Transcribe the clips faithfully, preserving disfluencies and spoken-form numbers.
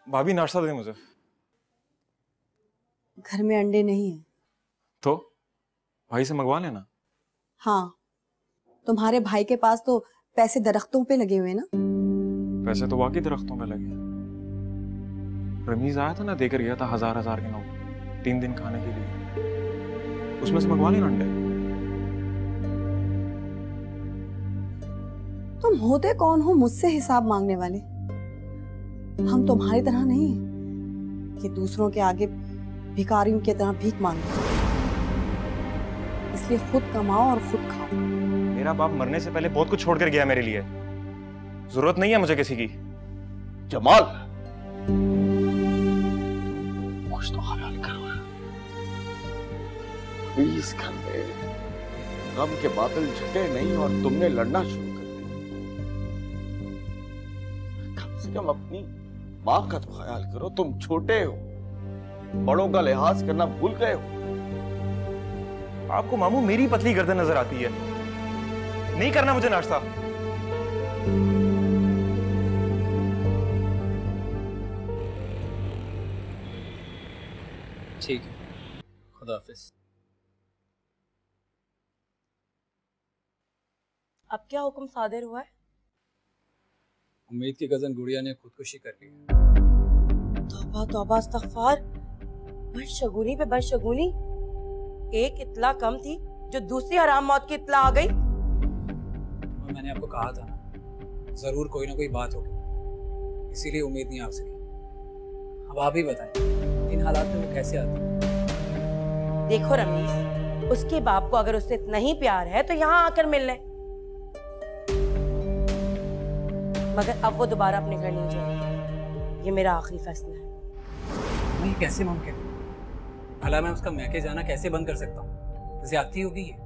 भाभी नाश्ता दे मुझे। घर में अंडे नहीं है। तो भाई से मंगवा लेना। हाँ, तुम्हारे भाई के पास तो पैसे दरख्तों पे लगे हुए ना। पैसे तो वाकई दरख्तों पे लगे। रमीज आया था ना, देकर गया था हजार हजार के नोट तीन दिन खाने के लिए, उसमें से मंगवा लेना अंडे। तुम होते कौन हो मुझसे हिसाब मांगने वाले? हम तुम्हारी तरह नहीं है कि दूसरों के आगे भिखारियों की तरह भीख मांगे। इसलिए खुद कमाओ और खुद खाओ। मेरा बाप मरने से पहले बहुत कुछ छोड़ कर गया मेरे लिए, जरूरत नहीं है मुझे किसी की। जमाल, कुछ तो ख्याल करो। इस घर में गम के बादल झटे नहीं और तुमने लड़ना शुरू कर दिया। कम से कम अपनी माँ का तो ख्याल करो। तुम छोटे हो, बड़ों का लिहाज करना भूल गए हो। आपको मामू मेरी पतली गर्दन नजर आती है। नहीं करना मुझे नाश्ता। ठीक है, खुदा हाफिज। अब क्या हुक्म सादिर हुआ है? उम्मीद की कजन गुड़िया ने खुदकुशी कर ली। तौबा तौबा इस्तग़फ़ार। बदशगुनी पे बदशगुनी। एक इत्तला कम थी जो दूसरी हराम मौत की इत्तला आ गई। मैंने आपको कहा था ना, जरूर कोई ना कोई बात होगी, इसीलिए उम्मीद नहीं आ सकी। अब आप ही बताएं, इन हालात में वो कैसे आती है? देखो रमीज, उसके बाप को अगर उससे इतना ही प्यार है तो यहाँ आकर मिल ले, मगर अब वो दोबारा अपने घर नहीं जाएगी। ये मेरा आखिरी फैसला है। नहीं, कैसे मुमकिन? भला मैं उसका मैके जाना कैसे बंद कर सकता हूँ? ज्यादती होगी ये।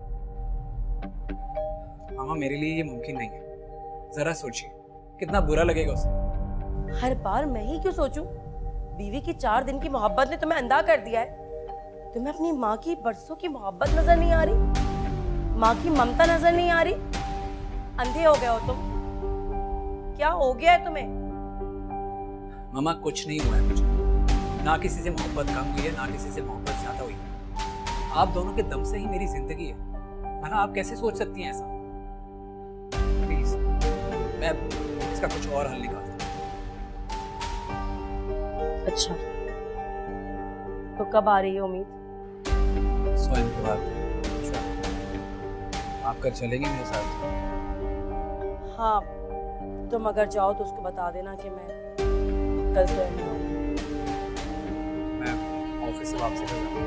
मामा, मेरे लिए ये मुमकिन नहीं है। जरा सोचिए, कितना बुरा लगेगा उसे। हर बार मैं ही क्यों सोचूं? बीवी की चार दिन की मोहब्बत ने तुम्हें अंधा कर दिया है। तुम्हें अपनी माँ की बरसों की मोहब्बत नजर नहीं आ रही? माँ की ममता नजर नहीं आ रही? अंधे हो गए हो तुम। क्या हो गया है तुम्हें? मामा, कुछ नहीं हुआ है मुझे। ना किसी से मोहब्बत कम हुई है, ना किसी से मोहब्बत ज्यादा हुई है। आप दोनों के दम से ही मेरी जिंदगी है। भला आप कैसे सोच सकती हैं ऐसा? प्लीज, मैं इसका कुछ और हल निकालता हूँ। अच्छा, तो कब आ रही है उम्मीद? स्वयं के बाद आप कर चलेंगे मेरे साथ? हाँ, तुम अगर जाओ तो उसको बता देना कि मैं कल से नहीं आऊंगी। मैं ऑफिस से वापसी कर रहा हूँ।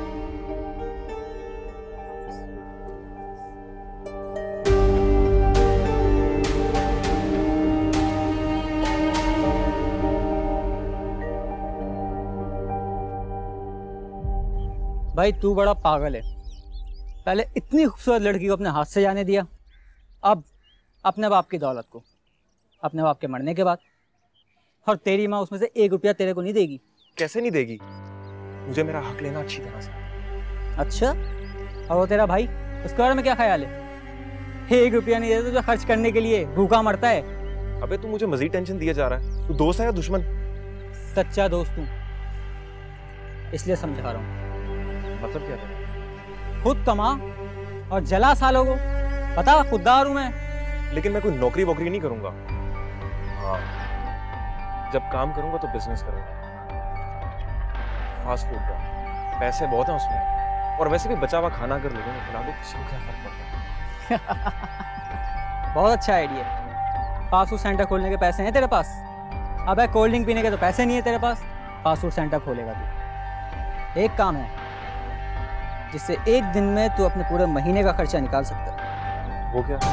भाई तू बड़ा पागल है। पहले इतनी खूबसूरत लड़की को अपने हाथ से जाने दिया, अब अपने बाप की दौलत को, अपने बाप के मरने के बाद। और तेरी माँ उसमें से एक रुपया तेरे को नहीं देगी। कैसे नहीं देगी? मुझे मेरा हक लेना अच्छी तरह से। अच्छा, और वो तेरा भाई, उसके बारे में क्या ख्याल है? एक रुपया नहीं देता तुझे खर्च करने के लिए, भूखा मरता है। अबे तू मुझे मजीद टेंशन दिया जा रहा है। तू दोस्त है या दुश्मन? सच्चा दोस्त हूँ, इसलिए समझा रहा हूँ। मतलब क्या है? खुद कमा और जला सालों को। पता, खुददार हूँ मैं। लेकिन मैं कोई नौकरी वोकरी नहीं करूंगा। हाँ, जब काम करूंगा तो बिजनेस करूंगा, फास्ट फूड का। पैसे बहुत हैं उसमें, और वैसे भी बचा हुआ खाना अगर लोगों को खिला दो, किसी को क्या फर्क पड़ता है? बहुत अच्छा आइडिया। फास्ट फूड सेंटर खोलने के पैसे हैं तेरे पास? अबे कोल्ड ड्रिंक पीने के तो पैसे नहीं है तेरे पास। फास्ट फूड सेंटर खोलेगा तू। एक काम है जिससे एक दिन में तू अपने पूरे महीने का खर्चा निकाल सकता है। वो क्या?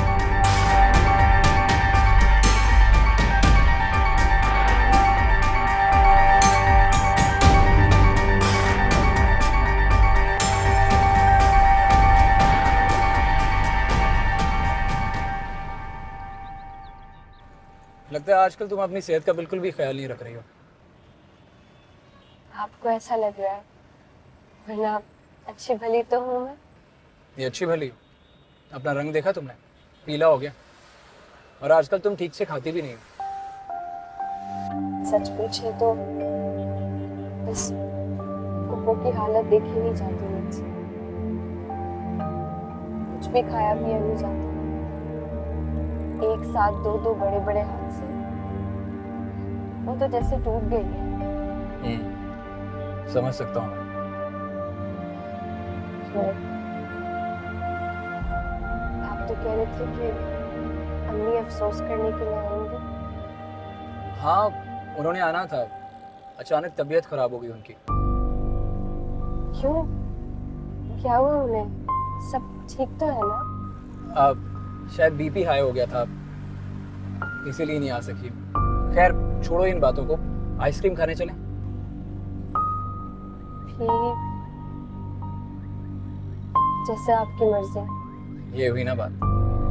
लगता है आजकल तुम अपनी सेहत का बिल्कुल भी ख्याल नहीं रख रही हो। आपको ऐसा लग रहा है, वरना अच्छी भली तो हूँ मैं। ये अच्छी भली? अपना रंग देखा तुमने? पीला हो गया। और आजकल तुम ठीक से खाती भी नहीं हो। सच पूछे तो बस पप्पू की हालत देखी नहीं जाती मुझसे। कुछ भी खाया पिया नहीं जाता। एक साथ दो दो बड़े बड़े हादसे, वो तो जैसे टूट गई है। समझ सकता हूँ। आप तो कह रहे थे कि अम्मी अफसोस करने के लिए आएंगे। हाँ, उन्होंने आना था, अचानक तबीयत खराब हो गई उनकी। क्यों? क्या हुआ उन्हें? सब ठीक तो है ना? अब शायद बीपी हाई हो गया था, इसीलिए नहीं आ सकी। खैर छोड़ो इन बातों को, आइसक्रीम खाने चलें? ठीक, जैसे आपकी मर्जी। ये हुई ना बात।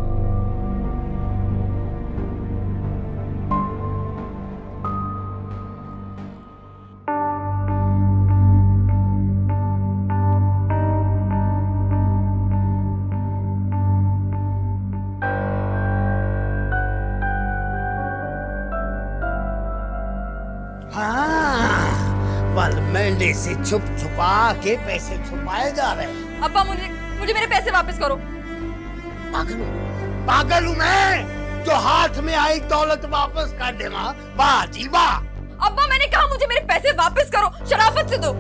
मेंढे से छुप छुपा के पैसे छुपाए जा रहे हैं। अब्बा मुझे मुझे मेरे पैसे वापस करो। पागल पागल हूँ मैं जो हाथ में आई दौलत वापस कर देगा? वाह जी वाह। अब्बा मैंने कहा मुझे मेरे पैसे वापस करो, शराफत से दो।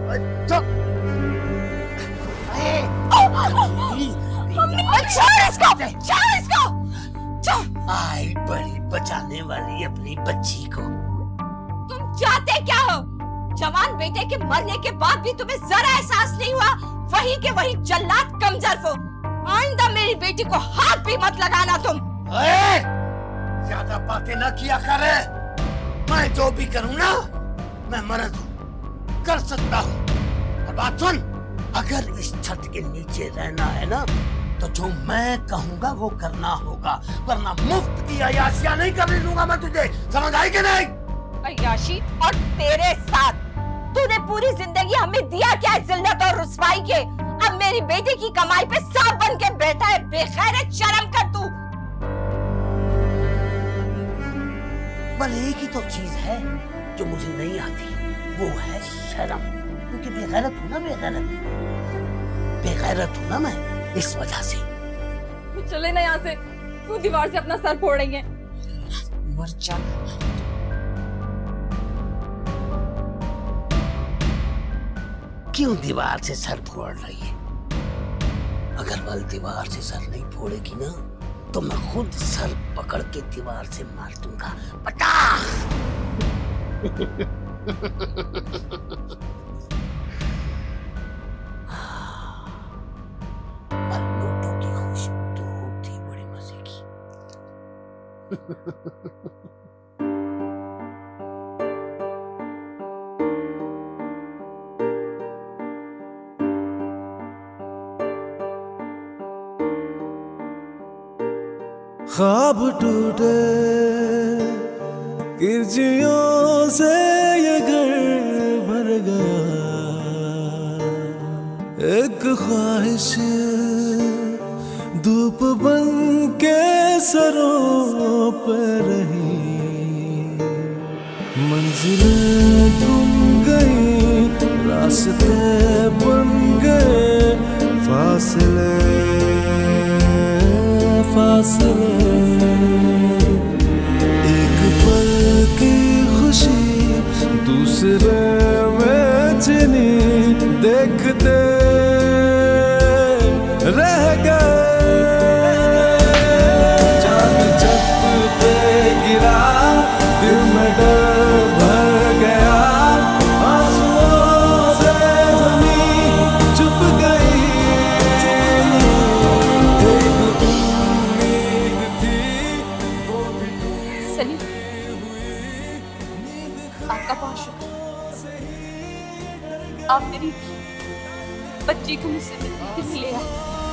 आई बड़ी बचाने वाली अपनी बच्ची को। तुम चाहते क्या हो? जवान बेटे के मरने के बाद भी तुम्हें जरा एहसास नहीं हुआ? वही के वही जल्लाद कमजोर हो। आइंदा मेरी बेटी को हाथ भी मत लगाना तुम। ज्यादा बातें न किया करे। मैं जो भी करूँ ना, मैं मर्द हूँ, कर सकता हूँ। और बात सुन, अगर इस छत के नीचे रहना है ना, तो जो मैं कहूँगा वो करना होगा, वरना मुफ्त की अयाशियां नहीं करने दूंगा मैं तुझे। समझ आई कि नहीं? अय्याशी और तेरे साथ तूने पूरी जिंदगी हमें दिया क्या है? जिल्लत और रुसवाई के। अब मेरी बेटी की कमाई पे सांप बन के बैठा है। बेखैर, शर्म कर तू। बस एक ही तो चीज है जो मुझे नहीं आती, वो है शर्म। क्योंकि बेगैरत हूँ ना, बेगैरत बेगैरत हूँ ना मैं, इस वजह से। चले ना यहाँ से। क्यों दीवार से अपना सर फोड़ रही है? मर जा। क्यों दीवार से सर फोड़ रही है? अगर वल दीवार से सर नहीं फोड़ेगी ना, तो मैं खुद सर पकड़ के दीवार से मार दूंगा। पटा। नोटों की खुशबू तो होती बड़ी मजे की। ख्वाब टूटे किरचियों से ये घर भर गया। एक ख्वाहिश धूप बन के सरों पे रही। मंजिलें गुम गई, रास्ते बन गए, फासले फासले। एक पल की खुशी दूसरे में चिनी, देखते रह गए। चांद छत पे गिरा, दिल में डर भर गया। आंसुओं से ज़मीन चुप गई। आपका बहुत शुक्र। आप मेरी बच्ची को मुझसे मिलने के लिए आए।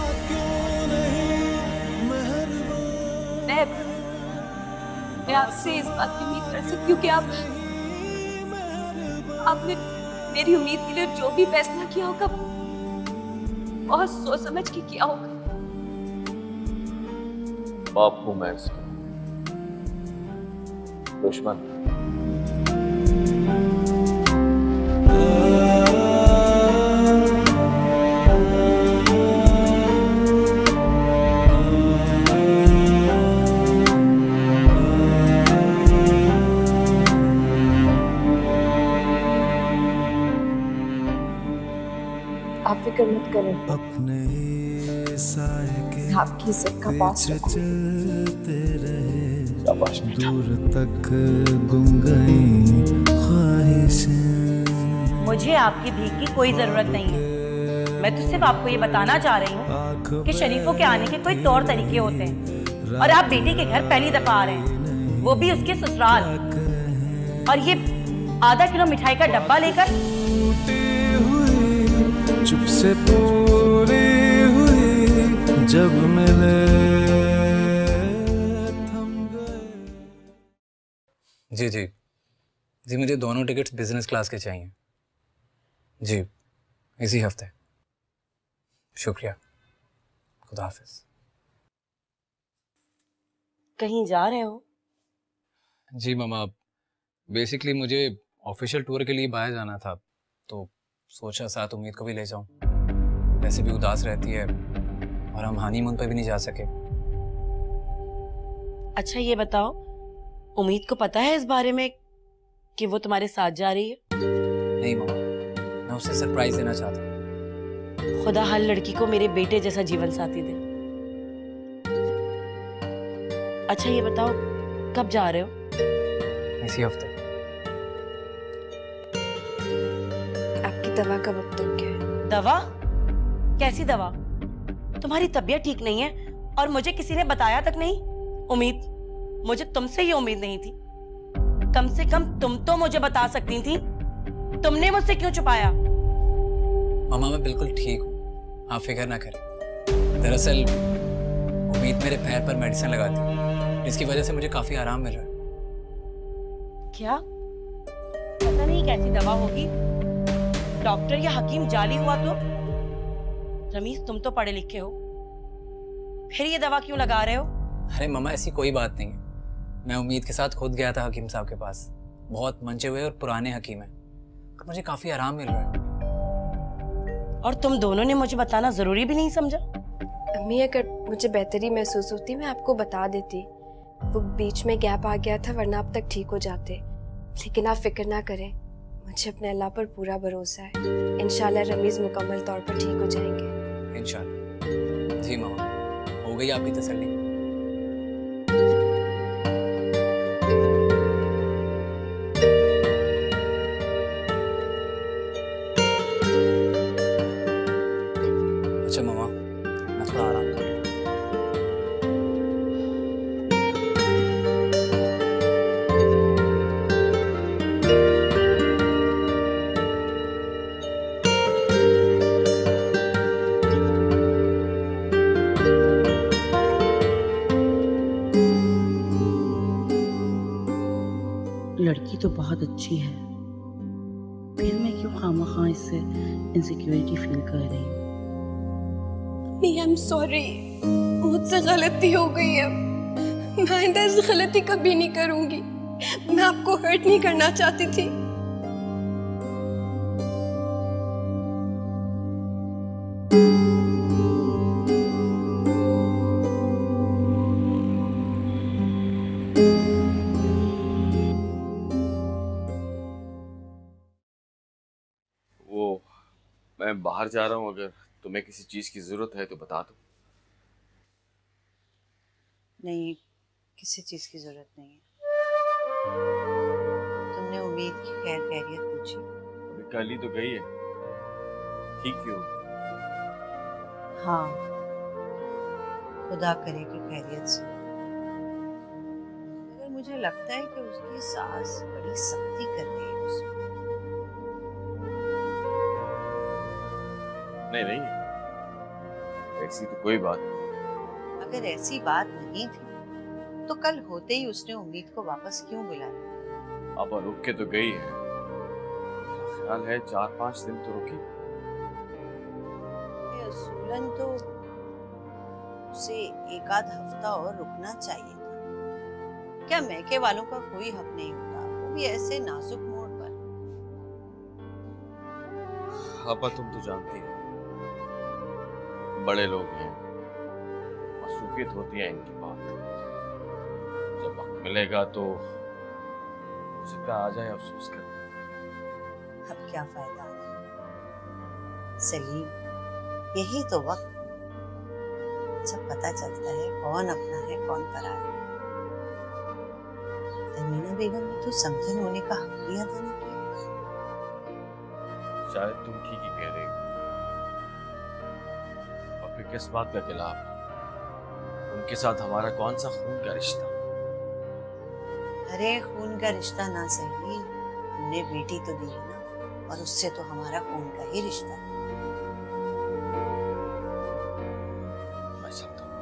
मैं मैं आपसे इस बात की उम्मीद कर सकती हूँ कि आप आपने मेरी उम्मीद के लिए जो भी फैसला किया होगा बहुत सोच समझ के किया होगा। बाप हूं मैं इसका, दुश्मन। आप फिक्र मत करें, अपने साए के आपकी इज्जत का पास रखो। चलते रहे दूर तक गुम गई ख्वाहिशें। मुझे आपकी भीख की कोई जरूरत नहीं है। मैं तो सिर्फ आपको ये बताना चाह रही हूँ कि शरीफों के आने के कोई तौर तरीके होते हैं और आप बेटी के घर पहली दफा आ रहे हैं, वो भी उसके ससुराल, और ये आधा किलो मिठाई का डब्बा लेकर। चुप से पूरी हुई जब मिले थम गए। जी जी जी मुझे दोनों टिकट्स बिजनेस क्लास के चाहिए जी, इसी हफ्ते। शुक्रिया, खुदा हाफिज। कहीं जा रहे हो? जी मामा, बेसिकली मुझे ऑफिशियल टूर के लिए बाहर जाना था, तो सोचा साथ उम्मीद को भी ले जाऊं। वैसे भी उदास रहती है और हम हनीमून पे भी नहीं जा सके। अच्छा ये बताओ, उम्मीद को पता है इस बारे में कि वो तुम्हारे साथ जा रही है? नहीं मामा, मैं उसे सरप्राइज देना चाहता हूँ। खुदा हर लड़की को मेरे बेटे जैसा जीवन साथी दे। अच्छा ये बताओ, कब जा रहे हो? इसी हफ्ते। आपकी दवा का वक्त हो गया है। दवा? कैसी दवा? तुम्हारी तबीयत ठीक नहीं है और मुझे किसी ने बताया तक नहीं। उम्मीद, मुझे तुमसे ये उम्मीद नहीं थी। कम से कम तुम तो मुझे बता सकती थी। तुमने मुझसे क्यों छुपाया? मामा मैं बिल्कुल ठीक हूँ, आप फिक्र ना करें। दरअसल उम्मीद मेरे पैर पर मेडिसिन लगाती है, इसकी वजह से मुझे काफी आराम मिल रहा है। क्या? पता नहीं कैसी दवा होगी। डॉक्टर या हकीम जाली हुआ तो? रमीज तुम तो पढ़े लिखे हो, फिर ये दवा क्यों लगा रहे हो? अरे मामा ऐसी कोई बात नहीं है। मैं उम्मीद के साथ खुद गया था हकीम साहब के पास। बहुत मंचे हुए और पुराने हकीम हैं, और मुझे काफी आराम मिल रहा है। और तुम दोनों ने मुझे बताना जरूरी भी नहीं समझा? अम्मी अगर मुझे बेहतरी महसूस होती मैं आपको बता देती। वो बीच में गैप आ गया था, वरना अब तक ठीक हो जाते। लेकिन आप फिक्र ना करें, मुझे अपने अल्लाह पर पूरा भरोसा है। इंशाल्लाह रमीज मुकम्मल तौर पर ठीक हो जाएंगे। इंशाल्लाह। जी मामा, हो गई आपकी तसल्ली? अच्छा मामा, मैं थोड़ा आराम कर लूं। लड़की तो बहुत अच्छी है, फिर मैं क्यों खामखा इससे इनसिक्योरिटी फील कर रही हूँ? आई एम सॉरी, मुझसे गलती हो गई है। मैं आइंदा ऐसी गलती कभी नहीं करूंगी। मैं आपको हर्ट नहीं करना चाहती थी। वो मैं बाहर जा रहा हूँ, अगर तुम्हें किसी चीज की जरूरत है तो बता दो। नहीं, किसी चीज की जरूरत नहीं है। तुमने उम्मीद की खैर खैरियत पूछी? अभी कल ही तो गई है, ठीक क्यों? हाँ, खुदा करे कि खैरियत से। मगर मुझे लगता है कि उसकी सास बड़ी सख्ती कर रही है उसमें। नहीं नहीं, ऐसी तो कोई बात नहीं। अगर ऐसी बात नहीं थी तो कल होते ही उसने उम्मीद को वापस क्यों बुलाया? अब रुक के तो गई है, ख्याल है चार पांच दिन तो रुकी। असूलन तो उसे एक आध हफ्ता और रुकना चाहिए था। क्या मैके वालों का कोई हक नहीं होता, वो भी ऐसे नाजुक मोड़ पर? आपा तुम तो जानती हो, बड़े लोग हैं, मासूमियत होती है इनकी बात। जब वक्त मिलेगा तो हो सकता आ जाए अफसोस कर। अब क्या फायदा? सलीम, यही तो वक्त जब पता चलता है कौन अपना है कौन पराया है। तमीना बेगम ने तो समझन होने का हक भी अदा नहीं किया। शायद तुम ठीक ही कह रहे हो। और फिर किस बात का खिलाफ? उनके साथ हमारा कौन सा खून का रिश्ता? अरे खून का रिश्ता ना सही, हमने बेटी तो दी है ना, और उससे तो हमारा खून का ही रिश्ता है। मैं समझता हूं।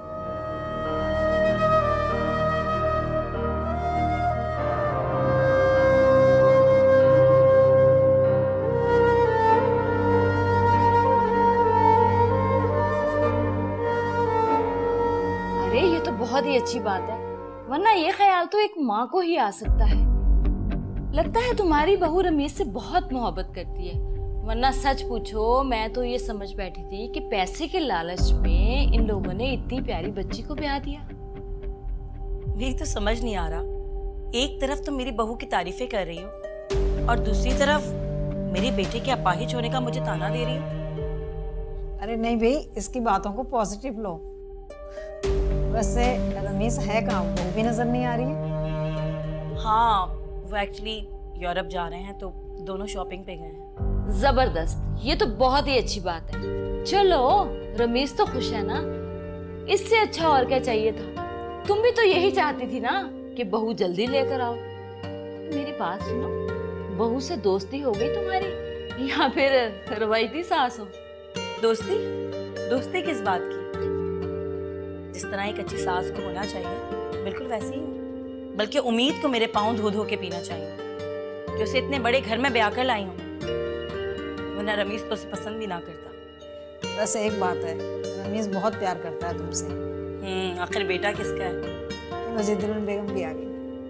अरे ये तो बहुत ही अच्छी बात है, वरना ये ख्याल तो एक माँ को ही आ सकता है। लगता है तुम्हारी बहू रमेश से बहुत मोहब्बत करती है, वरना सच पूछो मैं तो ये समझ बैठी थी कि पैसे के लालच में इन लोगों ने इतनी प्यारी बच्ची को ब्याह दिया। मेरी तो समझ नहीं आ रहा, एक तरफ तो मेरी बहू की तारीफें कर रही हो और दूसरी तरफ मेरे बेटे के अपाहिज होने का मुझे ताना दे रही हो। अरे नहीं भाई, इसकी बातों को पॉजिटिव लो। वैसे रमेश है कहाँ, वो भी नजर नहीं आ रही है। हाँ, वो एक्चुअली यूरोप जा रहे हैं तो दोनों शॉपिंग पे गए हैं। जबरदस्त, ये तो बहुत ही अच्छी बात है। चलो रमेश तो खुश है ना, इससे अच्छा और क्या चाहिए था। तुम भी तो यही चाहती थी ना कि बहू जल्दी लेकर आओ। मेरी बात सुनो, बहू से दोस्ती हो गई तुम्हारी या फिर रवायती सास हो? दोस्ती? दोस्ती किस बात की? जिस तरह एक अच्छी सास को होना चाहिए बिल्कुल वैसे ही हूँ। बल्कि उम्मीद को मेरे पाँव धो धो के पीना चाहिए कि उसे इतने बड़े घर में ब्याह कर लाई हूँ, वरना रमेश तो उसे पसंद भी ना करता। वैसे एक बात है, रमेश बहुत प्यार करता है तुमसे। हम्म, आखिर बेटा किसका है? वजीदुल बेगम भी आ गई।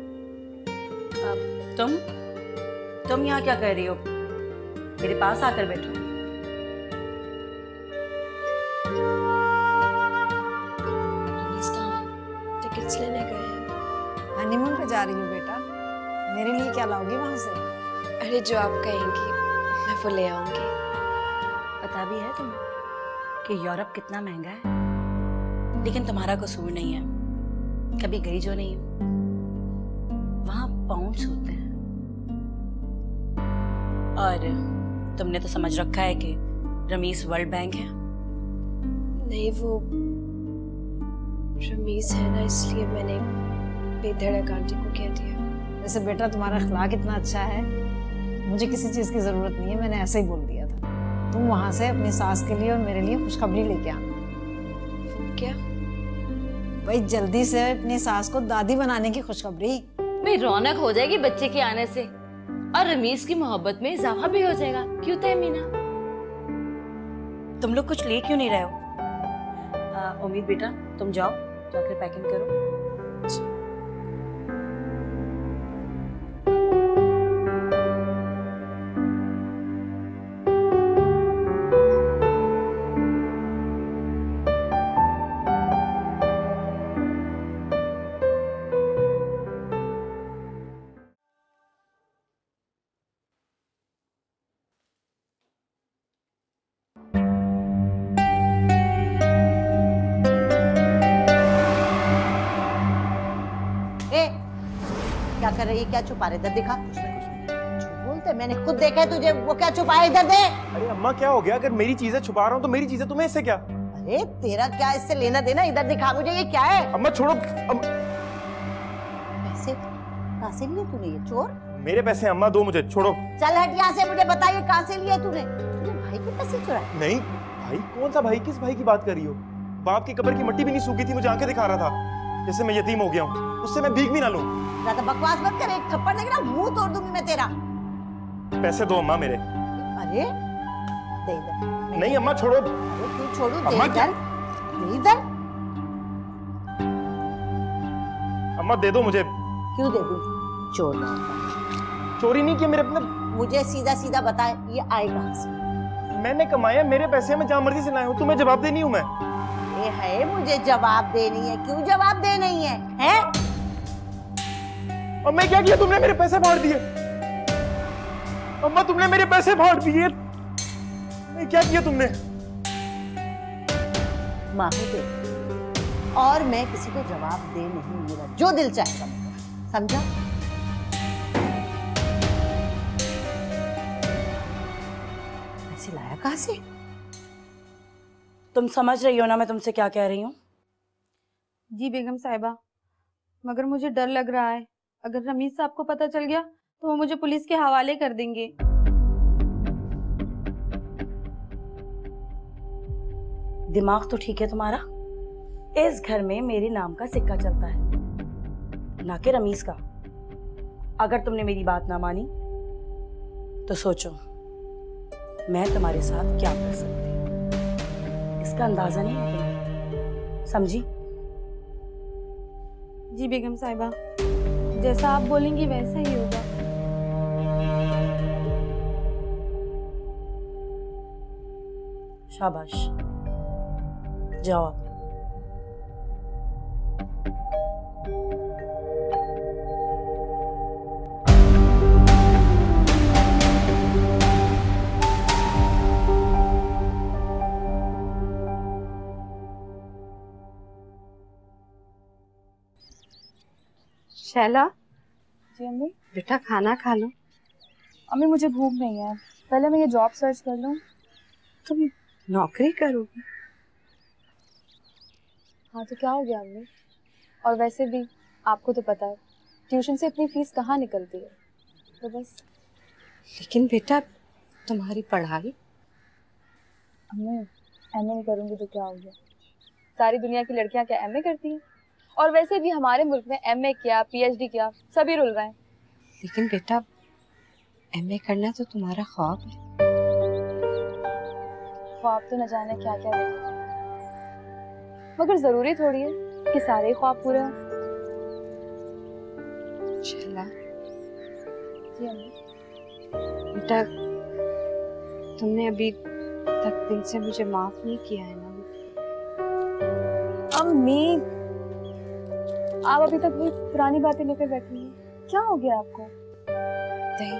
अब तुम तुम यहाँ क्या कर रही हो? मेरे पास आकर बैठो। टिकट्स लेने गए हैं। हनीमून पे जा रही हूँ बेटा, मेरे लिए क्या लाओगी वहां से? अरे जो आप कहेंगी मैं वो ले आऊंगी। पता भी है तुम्हें कि यूरोप कितना महंगा है, लेकिन तुम्हारा कसूर नहीं है। कभी गई जो नहीं, वहां पाउंड्स होते हैं और तुमने तो समझ रखा है कि रमेश वर्ल्ड बैंक है। नहीं, वो रमेश है ना, इसलिए मैंने बेधड़क आंटी को कह दिया। वैसे बेटा तुम्हारा अखलाक इतना अच्छा है, मुझे किसी चीज की जरूरत नहीं है, मैंने ऐसे ही बोल दिया था। तुम वहां से अपनी सास के लिए और मेरे लिए खुशखबरी लेके आना। क्या? भाई जल्दी से अपनी सास को दादी बनाने की खुशखबरी। भाई रौनक हो जाएगी बच्चे के आने से, और रमेश की मोहब्बत में इजाफा भी हो जाएगा। क्यों तहमीना? तुम लोग कुछ ले क्यों नहीं रहे हो? आ, उम्मीद बेटा तुम जाओ, जाकर पैकिंग करो। क्या कर रही है? क्या छुपा रहे? इधर दिखा। झूठ बोलते, मैंने खुद देखा है तुझे। वो क्या छुपा है? इधर दे। अरे अम्मा क्या हो गया? अगर मेरी चीजें छुपा रहा हूँ तो मेरी चीजें तुम्हें इससे क्या? अरे तेरा क्या इससे लेना देना? इधर दिखा मुझे, ये क्या है? अम्मा छोड़ो। अम... पैसे कहाँ से लिए तूने? ये चोर? मेरे पैसे अम्मा, दो मुझे, छोड़ो। चल हट यहाँ से, मुझे बता ये कहाँ से लिए तूने? तूने भाई के पैसे चुराए? नहीं भाई, कौन सा भाई? किस भाई की बात कर रही हो? बाप की कब्र की मिट्टी भी नहीं सूखी थी, मुझे आंखें दिखा रहा था जैसे मैं यतीम हो गया हूँ। उससे मैं भीख भी ना लूं। ज्यादा बकवास मत कर, एक थप्पड़ देगा मुंह तोड़ दूंगी मैं तेरा। पैसे दो अम्मा मेरे। अरे दे इधर। नहीं अम्मा छोड़ो। अरे क्यों छोड़ू? दे अम्मा क्या? दे इधर। अम्मा दे दो मुझे। क्यों दे दूं? चोर ना। चोरी नहीं की मेरे अपने। मुझे सीधा सीधा बता, ये आए कहाँ से? मैंने कमाया, मेरे पैसे मैं जहाँ मर्जी से लाया हूँ। तुम्हें जवाब देनी हूँ मैं। ये है मुझे जवाब देनी है। क्यों जवाब दे नहीं है? हैं? और मैं क्या किया? तुमने मेरे पैसे फाड़ दिए। अम्मा तुमने मेरे पैसे फाड़ दिए। क्या किया तुमने? माहू दे, और मैं किसी को जवाब दे नहीं, मेरा जो दिल चाहेगा मैं, समझा? ऐसे लाया कहाँ से? तुम समझ रही हो ना मैं तुमसे क्या कह रही हूँ? जी बेगम साहिबा, मगर मुझे डर लग रहा है, अगर रमीज साहब को पता चल गया तो वो मुझे पुलिस के हवाले कर देंगे। दिमाग तो ठीक है तुम्हारा? इस घर में मेरे नाम का सिक्का चलता है, ना कि रमीज का। अगर तुमने मेरी बात ना मानी तो सोचो मैं तुम्हारे साथ क्या कर सकती हूँ, इसका अंदाजा नहीं है तुम्हें, समझी? जी बेगम साहिबा, जैसा आप बोलेंगी वैसा ही होगा। शाबाश, जाओ आप। शैला, जी अम्मी। बेटा खाना खा लो। अम्मी मुझे भूख नहीं है, पहले मैं ये जॉब सर्च कर लूँ। तुम नौकरी करोगी? हाँ तो क्या हो गया अम्मी? और वैसे भी आपको तो पता है ट्यूशन से इतनी फीस कहाँ निकलती है, तो बस। लेकिन बेटा तुम्हारी पढ़ाई? अम्मी एम ए नहीं करूँगी तो क्या हो गया? सारी दुनिया की लड़कियाँ क्या एम ए करती हैं? और वैसे भी हमारे मुल्क में एम ए किया, पी एच डी किया, सभी रुल रहे हैं। लेकिन बेटा एम ए करना तो तुम्हारा ख्वाब है। ख्वाब तो न जाने क्या क्या देखा, मगर जरूरी थोड़ी है कि सारे ख्वाब पूरे हों। शैला, जी अम्मी। बेटा तुमने अभी तक दिल से मुझे माफ नहीं किया है ना? अम्मी आप अभी तक वही पुरानी बातें लेकर बैठी हैं, क्या हो गया आपको? नहीं,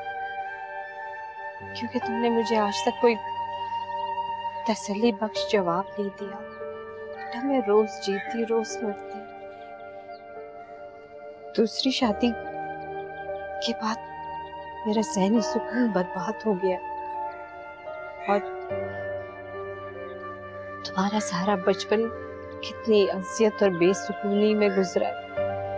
क्योंकि तुमने मुझे आज तक कोई तसल्ली बख्श जवाब नहीं दिया। बेटा मैं रोज जीती रोज मरती। दूसरी शादी के बाद मेरा ज़हनी सुकून बर्बाद हो गया और तुम्हारा सारा बचपन कितनी अजियत और बेसुकूनी में गुजरा है।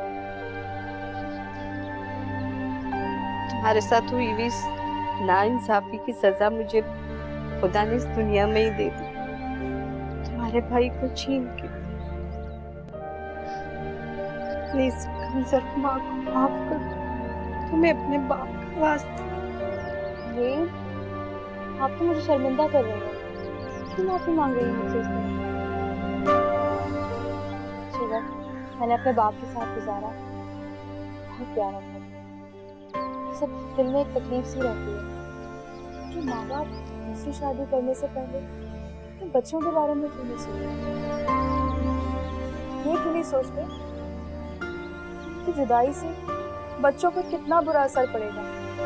तुम्हारे साथ हुई हुई नाइंसाफी की सजा मुझे खुदा ने इस दुनिया में ही दे दी, तुम्हारे भाई को छीन के। प्लीज कंसर माँ को माफ कर दो, तुम्हें अपने बाप का वास्ता। ये आप तो मुझे शर्मिंदा कर रहे हो, क्यों माफी मांग रही हो मुझसे? इसमें मैंने अपने बाप के साथ गुजारा, बहुत प्यारा था। सब दिल में एक तकलीफ सी रहती है कि माँ बाप दूसरी शादी करने से पहले तो बच्चों के बारे में क्यों नहीं सोचते? ये क्यों नहीं सोचते कि जुदाई से बच्चों पर कितना बुरा असर पड़ेगा?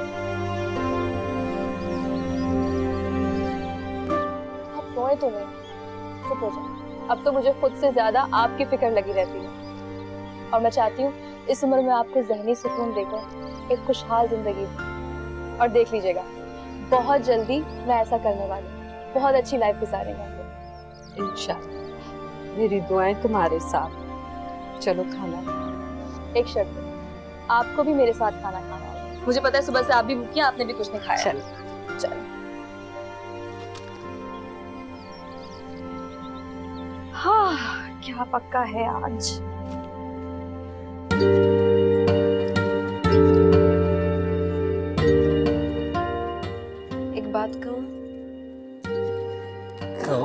आप रोए तो नहीं, चुप हो जाओ। अब तो मुझे खुद से ज्यादा आपकी फिक्र लगी रहती है और मैं चाहती हूँ इस उम्र में आपको ज़हनी सुकून देकर एक खुशहाल जिंदगी। और देख लीजिएगा बहुत जल्दी मैं ऐसा करने वाली हूँ, बहुत अच्छी लाइफ गुजारेंगे हम लोग इंशाल्लाह। मेरी दुआएं तुम्हारे साथ। चलो खाना। एक शर्त, आपको भी मेरे साथ खाना खाना है। मुझे पता है सुबह से आप भी भूखी हैं, आपने भी कुछ नहीं खाया। चलो चलो। हाँ क्या पक्का है आज। एक बात कहूं? तो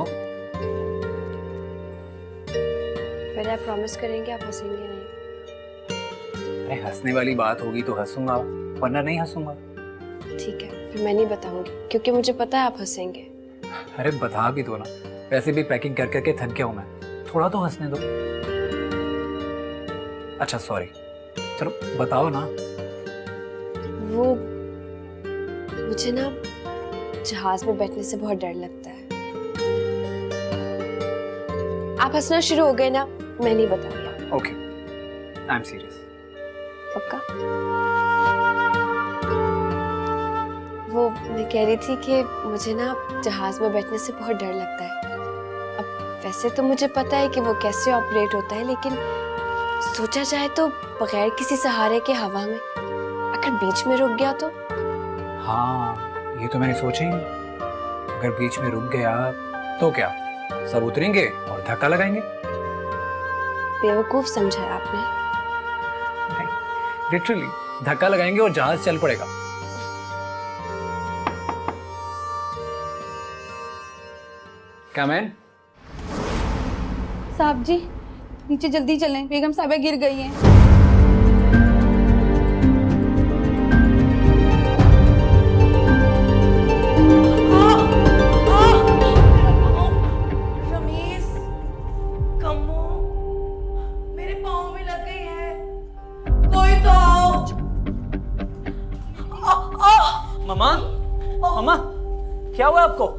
पहले आप प्रॉमिस करेंगे आप हंसेंगे नहीं? अरे हंसने वाली बात होगी तो हंसूंगा, वरना नहीं हंसूंगा। ठीक है फिर मैं नहीं बताऊंगी, क्योंकि मुझे पता है आप हंसेंगे। अरे बता भी दो ना, वैसे भी पैकिंग कर करके थक गया हूं मैं, थोड़ा तो हंसने दो। अच्छा सॉरी, चलो बताओ ना। वो मुझे ना जहाज में बैठने से बहुत डर लगता है। आप हंसना शुरू हो गए ना, मैं नहीं बताऊंगी। Okay, I am serious. पक्का? वो मैं कह रही थी कि मुझे ना जहाज में बैठने से बहुत डर लगता है। अब वैसे तो मुझे पता है कि वो कैसे ऑपरेट होता है, लेकिन सोचा जाए तो बगैर किसी सहारे के हवा में अगर बीच में रुक गया तो। हाँ, ये तो मैंने सोचा ही नहीं। अगर बीच में रुक गया तो क्या, सब उतरेंगे और धक्का लगाएंगे? बेवकूफ समझा है आपने। नहीं, लिटरली धक्का लगाएंगे और जहाज चल पड़ेगा। कमेन। साहब जी, नीचे जल्दी चलें, बेगम साहबा गिर गई हैं। रमीज, कम्मो, मेरे पाँव में लग गई है, कोई तो आओ। मामा, मामा, क्या हुआ आपको?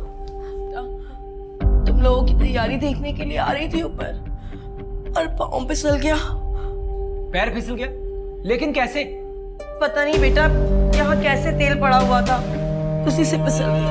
तुम लोगों की तैयारी देखने के लिए आ रही थी ऊपर और पाँव फिसल गया। पैर फिसल गया? लेकिन कैसे? पता नहीं बेटा, यहाँ कैसे तेल पड़ा हुआ था, उसी से फिसल गया।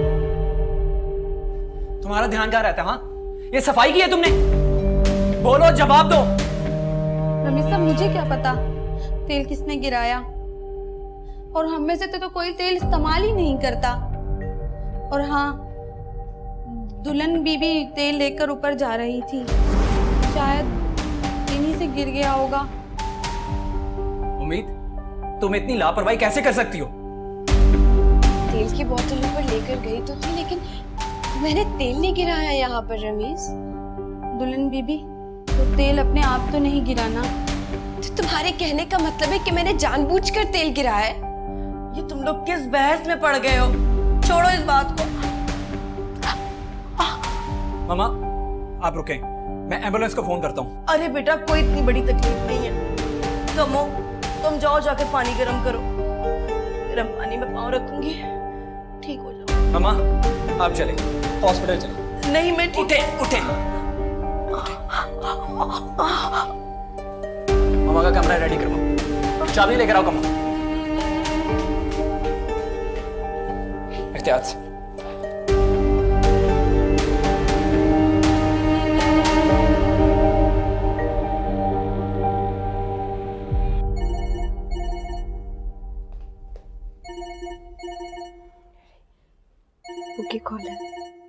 तुम्हारा ध्यान कहाँ रहता है? हाँ, ये सफाई की है तुमने? बोलो, जवाब दो। रमीज साहब, मुझे क्या पता तेल किसने गिराया, और हम में से तो, तो कोई तेल इस्तेमाल ही नहीं करता। और हाँ, दुल्हन बीबी तेल लेकर ऊपर जा रही थी, शायद इन्हीं से गिर गया होगा। उम्मीद, तुम इतनी लापरवाही कैसे कर सकती हो? तेल की बोतल ऊपर लेकर गई तो थी, लेकिन मैंने तेल नहीं गिराया यहाँ पर रमीज। दुल्हन बीबी, तो तेल अपने आप तो नहीं गिराना। तो तुम्हारे कहने का मतलब है कि मैंने जानबूझकर तेल गिराया है? ये तुम लोग किस बहस में पड़ गए हो? छोड़ो इस बात को। मामा, आप रुकें, मैं एम्बुलेंस को फोन करता हूँ। अरे बेटा, कोई इतनी बड़ी तकलीफ नहीं है। कमो, तुम जाओ जाकर पानी गर्म करो, गर्म पानी में पाँव रखूंगी, ठीक हो जाओ। मामा, आप चले, हॉस्पिटल चले। नहीं, मैं ठीक। उठे, उठे। मामा का कमरा रेडी करवाओ, चाबी लेकर आओ। कमो, एहतियात से। की कॉल है।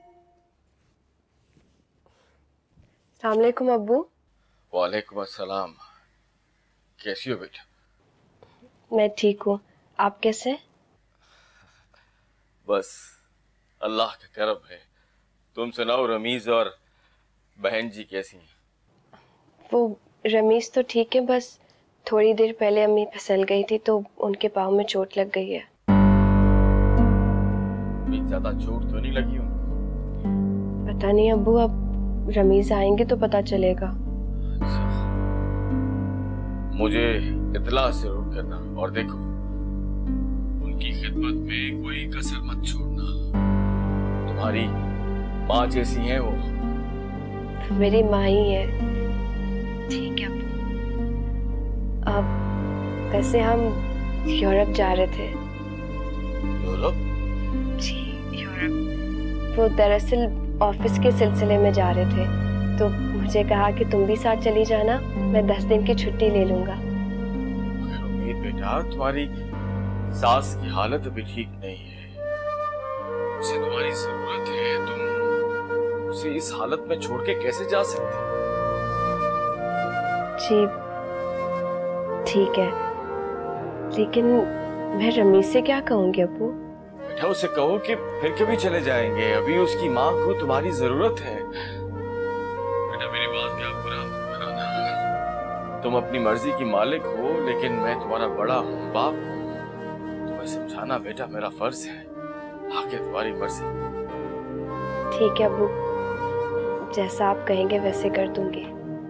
अस्सलामुअलैकुम अब्बू। वालेकुम अस्सलाम। कैसी हो बेटा? मैं ठीक हूँ, आप कैसे? बस अल्लाह का करम है। तुम सुनाओ, रमीज और बहन जी कैसी हैं? वो रमीज तो ठीक है, बस थोड़ी देर पहले अम्मी फिसल गई थी तो उनके पाँव में चोट लग गई है। ज्यादा चोट तो नहीं लगी उनको? पता नहीं अब्बू, अब रमीज आएंगे तो पता चलेगा। मुझे इतला जरूर करना, और देखो उनकी खिदमत में कोई कसर मत छोड़ना। तुम्हारी माँ जैसी हैं वो। मेरी माँ ही है। ठीक है अब्बू। अब वैसे हम यूरोप जा रहे थे। यूरोप? जी यूरोप। वो दरअसल ऑफिस के सिलसिले में जा रहे थे, तो मुझे कहा कि तुम भी साथ चली जाना, मैं दस दिन की छुट्टी ले लूंगा। मगर उम्मीद बेटा, तुम्हारी सास की हालत अभी ठीक नहीं है, उसे तुम्हारी जरूरत है। तुम उसे इस हालत में छोड़ के कैसे जा सकती? जी ठीक है, लेकिन मैं रमीज से क्या कहूँगी अब्बू? बेटा उसे कहो कि फिर कभी चले जाएंगे, अभी उसकी माँ को तुम्हारी जरूरत है। बेटा मेरी बात क्या बुरा मत बनाना। तुम अपनी मर्जी की मालिक हो, लेकिन मैं तुम्हारा बड़ा हूँ, बाप हूँ। तुम्हें समझाना बेटा मेरा फर्ज है। आगे तुम्हारी मर्जी। ठीक है अब्बू, जैसा आप कहेंगे वैसे कर दूंगी।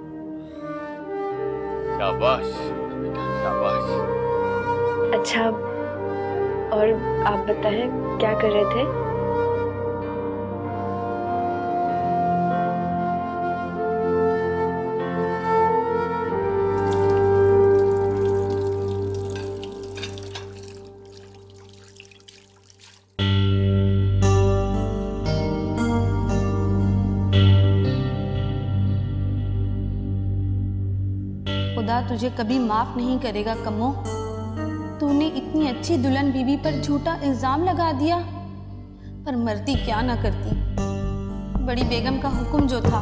शाबाश बेटा, शाबाश। अच्छा, और आप बताएं क्या कर रहे थे? अल्लाह तुझे कभी माफ नहीं करेगा कमो। तूने इतनी अच्छी दुल्हन बीवी पर झूठा इल्जाम लगा दिया, पर मरती क्या ना करती, बड़ी बेगम का हुक्म जो था।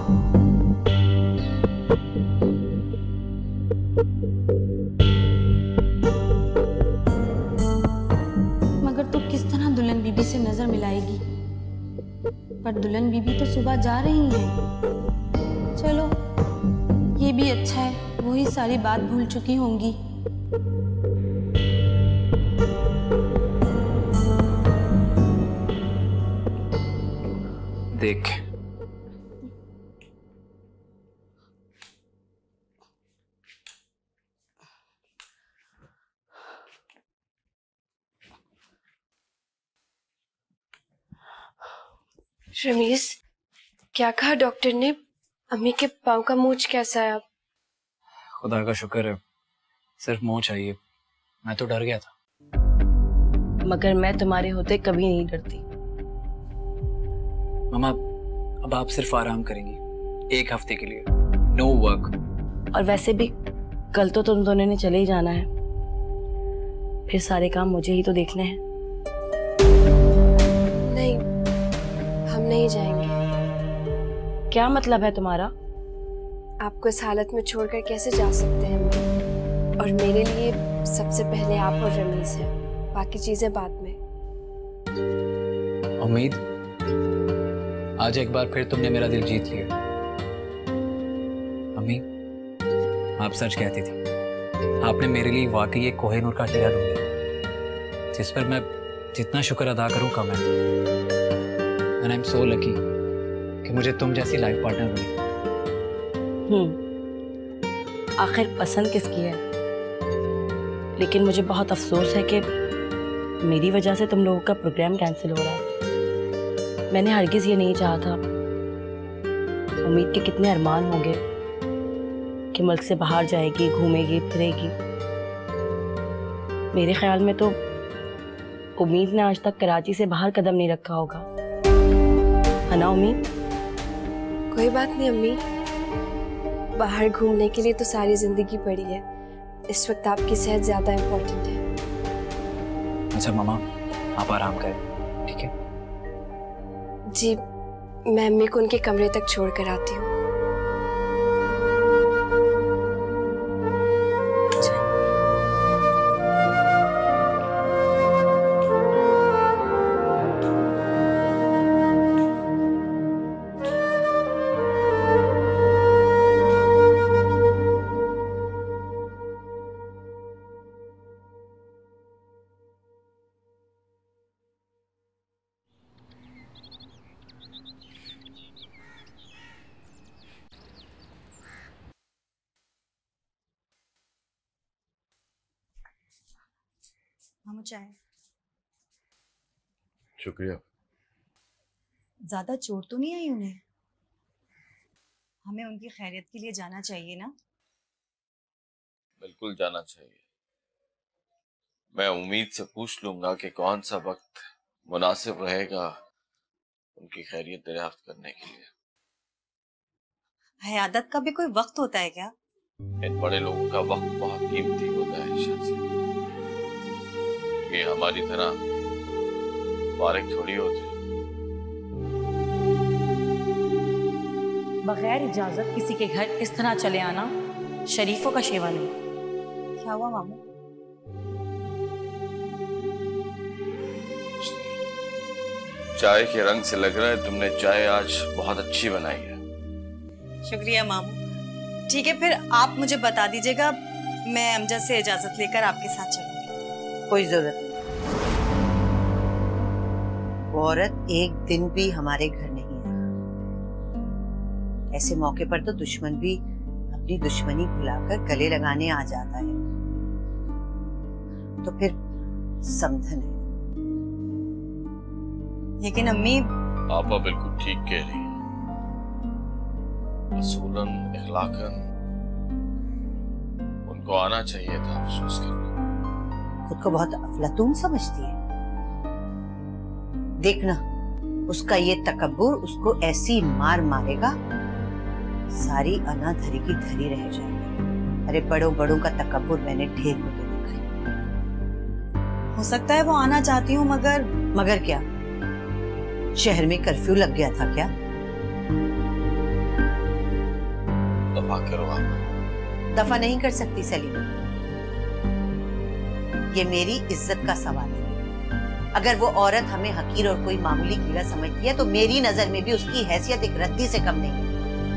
मगर तू किस तरह दुल्हन बीबी से नजर मिलाएगी? पर दुल्हन बीबी तो सुबह जा रही है। चलो ये भी अच्छा है, वही सारी बात भूल चुकी होंगी। देख रमीज, क्या कहा डॉक्टर ने? अम्मी के पाँव का मूंछ कैसा है अब? खुदा का शुक्र है, सिर्फ मुंह चाहिए। मैं तो डर गया था। मगर मैं तुम्हारे होते कभी नहीं डरती। मामा, अब आप सिर्फ आराम करेंगी एक हफ्ते के लिए, नो वर्क। और वैसे भी कल तो तुम दोनों ने चले ही जाना है, फिर सारे काम मुझे ही तो देखने हैं। नहीं, हम नहीं जाएंगे। क्या मतलब है तुम्हारा? आपको इस हालत में छोड़कर कैसे जा सकते हैं हम? और मेरे लिए सबसे पहले आप और रमीज है, बाकी चीजें बाद में। उम्मीद, आज एक बार फिर तुमने मेरा दिल जीत लिया। अम्मी, आप सच कहती थी, आपने मेरे लिए वाकई एक कोहिनूर का चेहरा ढूंढा, जिस पर मैं जितना शुक्र अदा करूं कम है। And I am so lucky कि मुझे तुम जैसी लाइफ पार्टनर मिली। हम्म, आखिर पसंद किसकी है? लेकिन मुझे बहुत अफसोस है कि मेरी वजह से तुम लोगों का प्रोग्राम कैंसिल हो रहा है। मैंने हरगिज ये नहीं चाहा था। उम्मीद के कितने अरमान होंगे कि मुल्क से बाहर जाएगी, घूमेगी फिरेगी। मेरे ख्याल में तो उम्मीद ने आज तक कराची से बाहर कदम नहीं रखा होगा, है ना उम्मीद? कोई बात नहीं अम्मी, बाहर घूमने के लिए तो सारी जिंदगी पड़ी है। इस वक्त आपकी सेहत ज्यादा इम्पोर्टेंट है। अच्छा मामा, आप आराम करें, ठीक है? जी, मैं अम्मी को उनके कमरे तक छोड़ कर आती हूँ। मामू चाय। शुक्रिया। ज्यादा चोट तो नहीं आई उन्हें? हमें उनकी खैरियत के लिए जाना चाहिए ना? बिल्कुल जाना चाहिए। मैं उम्मीद से पूछ लूंगा कि कौन सा वक्त मुनासिब रहेगा उनकी खैरियत दरियाफ्त करने के लिए। हयादत का भी कोई वक्त होता है क्या? इन बड़े लोगों का वक्त बहुत कीमती होता है शादी। ये हमारी तरह बारिक थोड़ी होते। बगैर इजाजत किसी के घर इस तरह चले आना शरीफों का शेवा नहीं। क्या हुआ मामू? चाय के रंग से लग रहा है तुमने चाय आज बहुत अच्छी बनाई है। शुक्रिया मामू। ठीक है, फिर आप मुझे बता दीजिएगा, मैं अमजद से इजाजत लेकर आपके साथ चलूंगी। कोई जरूरत नहीं। वो औरत एक दिन भी हमारे घर नहीं है। ऐसे मौके पर तो दुश्मन भी अपनी दुश्मनी भुलाकर गले लगाने आ जाता है, तो फिर समझन है। लेकिन अम्मी, आपा बिल्कुल ठीक कह रही है। असूलन इखलाकन उनको आना चाहिए था अफसोस करने। खुद को बहुत अफलातून समझती है। देखना, उसका ये तकब्बुर उसको ऐसी मार मारेगा, सारी अना धरी की धरी रह जाएगी। अरे बड़ों बड़ों का तकब्बुर मैंने ढेर होते देखा है। हो सकता है वो आना चाहती हूँ, मगर मगर क्या? शहर में कर्फ्यू लग गया था क्या? दफा करो आप। दफा नहीं कर सकती सलीम, ये मेरी इज्जत का सवाल है। अगर वो औरत हमें हकीर और कोई मामूली कीड़ा समझती है तो मेरी नजर में भी उसकी हैसियत एक रद्दी से कम नहीं है।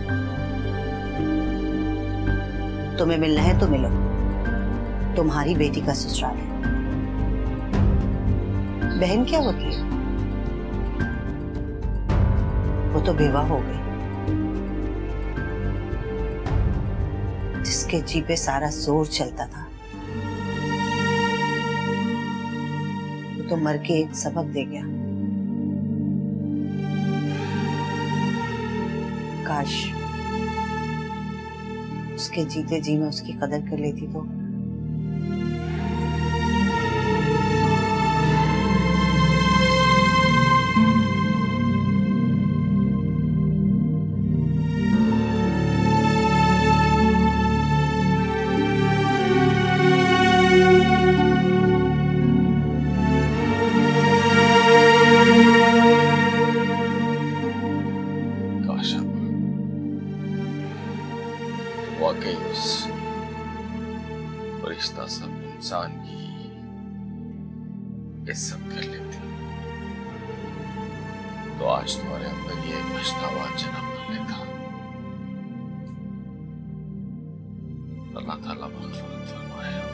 तुम्हें मिलना है तो मिलो, तुम्हारी बेटी का ससुराल है। बहन क्या होती है? वो तो बेवा हो गई। जिसके जी पे सारा जोर चलता था वो तो मर के एक सबक दे गया। काश उसके जीते जी मैं उसकी कदर कर लेती तो। वाकई उस फरिश्ता सब इंसान की इज्जत कर लेती तो आज तुम्हारे अंदर ये पछतावा जन्म न लेता। अल्लाह ताला मग़फ़िरत फरमाए।